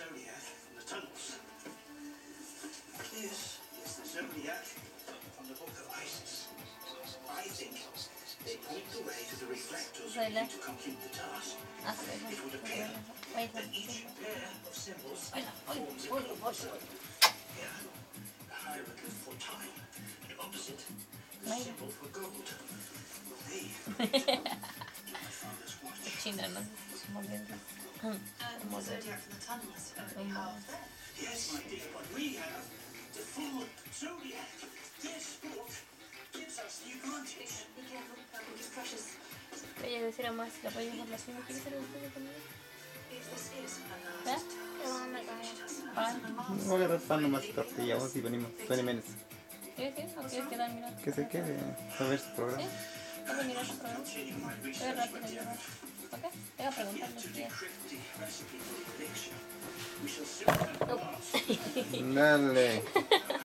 zodiac from the tunnels. This is the zodiac from the book of Isis. I think they point the way to the reflectors we need to complete the task. It would appear that each pair of symbols forms a global zone. Here, the hieroglyph for time, and opposite, the symbol for gold. They my father's watch. Chinarnos, moviendo. The zodiac from the tunnels only half there. Yes, my dear, but we have the full zodiac. This book gives us the advantage. Be careful, that book is precious. Voy a decir a más, la voy a dejar la cena. ¿Quieres hacer un poco conmigo? If this is a ¿Eh? last test, Pan. Voy a agarrar pan nomás y tortilla, vamos y venimos. Ven, ven. ¿Quieres ir? ¿O quieres quedar mirando? Que se quede a ver su programa. ¿Sí? Vamos a mirar su programa. Voy a rápido llevar. ¿Ok? Voy a preguntarle si quieres. We shall soon have the last. Dale.